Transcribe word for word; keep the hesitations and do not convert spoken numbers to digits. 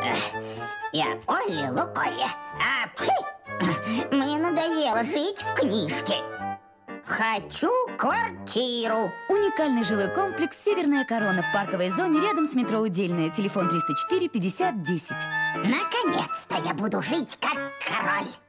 Я Олли Лукойя. А, пфи! Мне надоело жить в книжке. Хочу квартиру. Уникальный жилой комплекс «Северная корона» в парковой зоне рядом с метро Удельное. Телефон триста четыре пятьдесят десять. Наконец-то я буду жить как король.